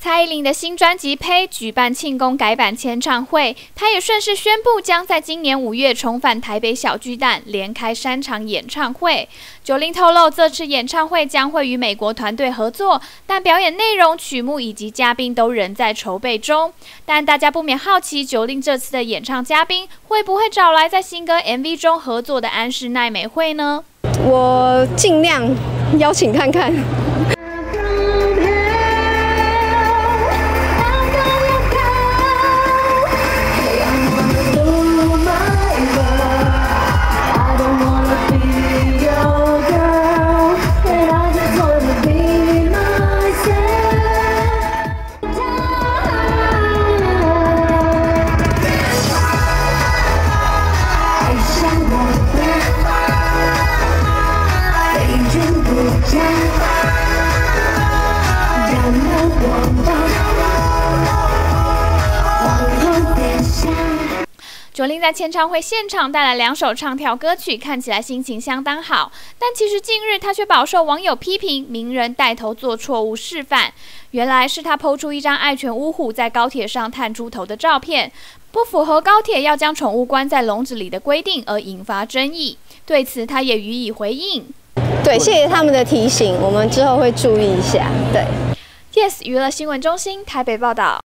蔡依林的新专辑《呸》举办庆功改版签唱会，她也顺势宣布将在今年5月重返台北小巨蛋，连开3场演唱会。90透露，这次演唱会将会与美国团队合作，但表演内容、曲目以及嘉宾都仍在筹备中。但大家不免好奇，90这次的演唱嘉宾会不会找来在新歌 MV 中合作的安室奈美惠呢？ 我尽量邀请看看。 90在签唱会现场带来2首唱跳歌曲，看起来心情相当好。但其实近日他却饱受网友批评，名人带头做错误示范。原来是他 PO 出一张爱犬乌虎在高铁上探出头的照片，不符合高铁要将宠物关在笼子里的规定，而引发争议。对此，他也予以回应。 对，谢谢他们的提醒，我们之后会注意一下。对 ，Yes 娱乐新闻中心台北报道。